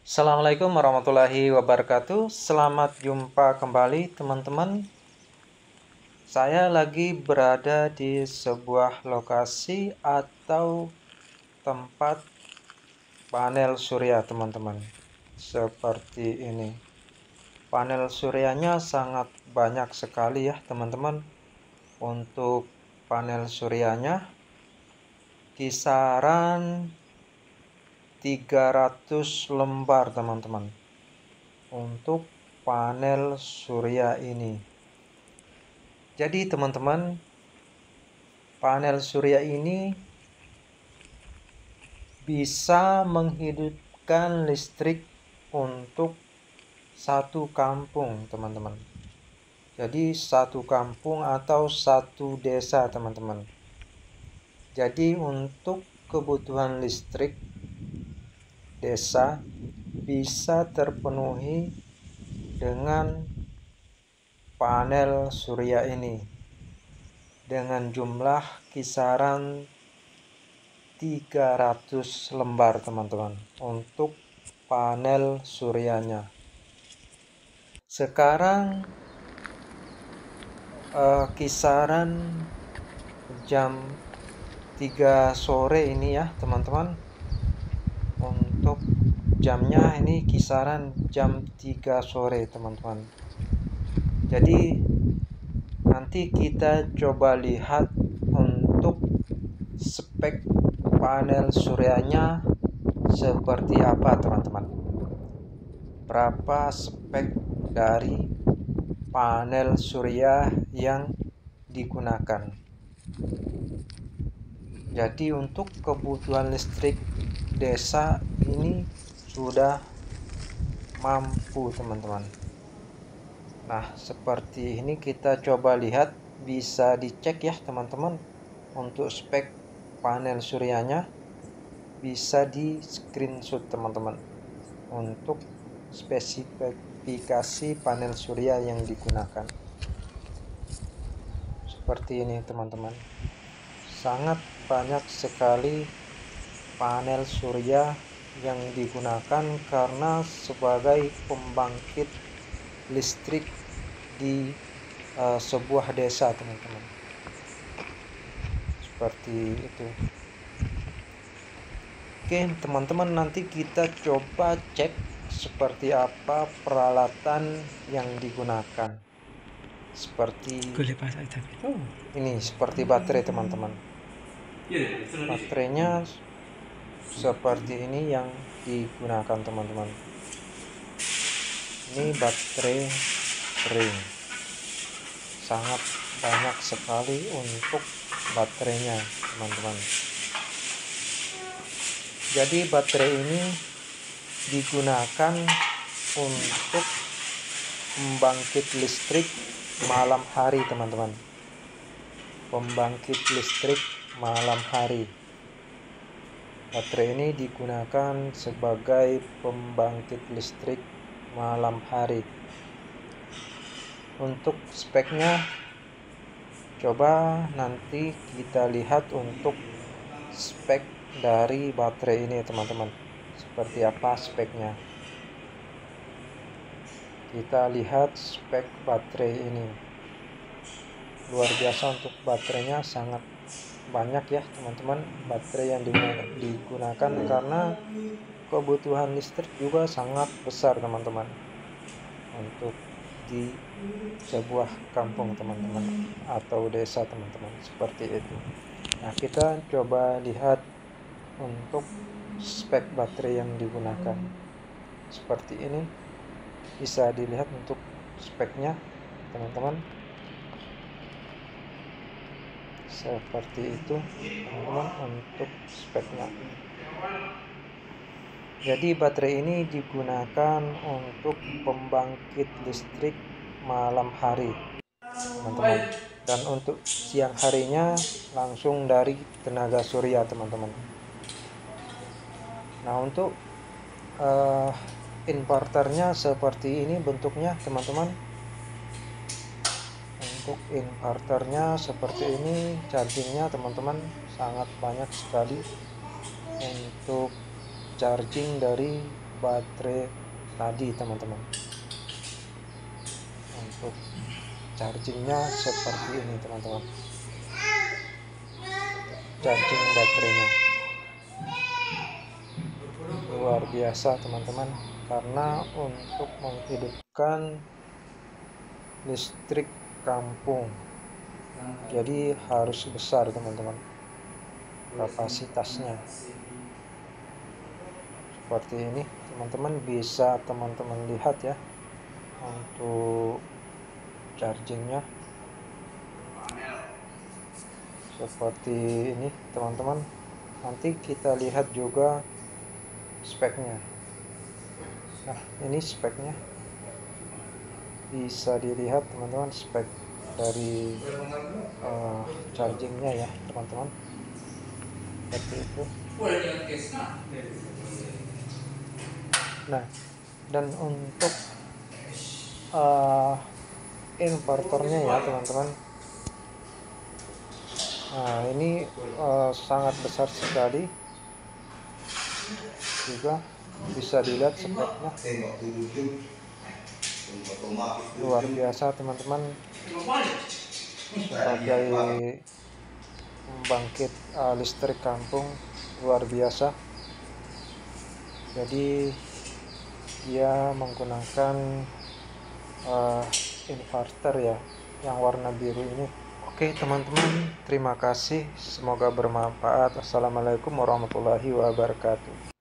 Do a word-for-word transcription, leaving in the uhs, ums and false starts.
Assalamualaikum warahmatullahi wabarakatuh. Selamat jumpa kembali teman-teman. Saya lagi berada di sebuah lokasi atau tempat panel surya teman-teman. Seperti ini. Panel suryanya sangat banyak sekali ya teman-teman. Untuk panel suryanya kisaran tiga ratus lembar teman-teman untuk panel surya ini. Jadi teman-teman, panel surya ini bisa menghidupkan listrik untuk satu kampung teman-teman. Jadi satu kampung atau satu desa teman-teman. Jadi untuk kebutuhan listrik desa bisa terpenuhi dengan panel surya ini dengan jumlah kisaran tiga ratus lembar teman-teman untuk panel suryanya. Sekarang eh, kisaran jam tiga sore ini ya teman-teman. Untuk jamnya ini kisaran jam tiga sore teman-teman. Jadi nanti kita coba lihat untuk spek panel suryanya seperti apa teman-teman. Berapa spek dari panel surya yang digunakan. Jadi untuk kebutuhan listrik desa ini sudah mampu teman-teman. Nah seperti ini kita coba lihat, bisa dicek ya teman-teman. Untuk spek panel suryanya bisa di screenshot teman-teman untuk spesifikasi panel surya yang digunakan. Seperti ini teman-teman, sangat banyak sekali panel surya yang digunakan karena sebagai pembangkit listrik di uh, sebuah desa teman-teman. Seperti itu. Oke teman-teman, nanti kita coba cek seperti apa peralatan yang digunakan. Seperti oh, ini seperti baterai teman-teman. Baterainya seperti ini yang digunakan teman-teman. Ini baterai ring, sangat banyak sekali untuk baterainya teman-teman. Jadi baterai ini digunakan untuk membangkit listrik malam hari teman-teman. Pembangkit listrik malam hari. Baterai ini digunakan sebagai pembangkit listrik malam hari. Untuk speknya coba nanti kita lihat untuk spek dari baterai ini teman-teman. Seperti apa speknya. Kita lihat spek baterai ini. Luar biasa untuk baterainya, sangat banyak ya teman-teman baterai yang digunakan karena kebutuhan listrik juga sangat besar teman-teman untuk di sebuah kampung teman-teman atau desa teman-teman, seperti itu. Nah kita coba lihat untuk spek baterai yang digunakan. Seperti ini, bisa dilihat untuk speknya teman-teman. Seperti itu teman-teman untuk speknya. Jadi baterai ini digunakan untuk pembangkit listrik malam hari teman-teman, dan untuk siang harinya langsung dari tenaga surya teman-teman. Nah untuk uh, inverternya seperti ini bentuknya teman-teman. Untuk inverternya seperti ini, chargingnya teman-teman sangat banyak sekali untuk charging dari baterai tadi teman-teman. Untuk chargingnya seperti ini teman-teman, charging baterainya luar biasa teman-teman, karena untuk menghidupkan listrik kampung jadi harus besar teman-teman kapasitasnya. Seperti ini teman-teman, bisa teman-teman lihat ya untuk chargingnya seperti ini teman-teman. Nanti kita lihat juga speknya. Nah, ini speknya bisa dilihat teman-teman, spek dari uh, chargingnya ya teman-teman, seperti itu. Nah, dan untuk uh, inverternya ya teman-teman, nah ini uh, sangat besar sekali, juga bisa dilihat speknya luar biasa teman-teman, sebagai pembangkit uh, listrik kampung luar biasa. Jadi dia menggunakan uh, inverter ya yang warna biru ini. Oke teman-teman, terima kasih, semoga bermanfaat. Assalamualaikum warahmatullahi wabarakatuh.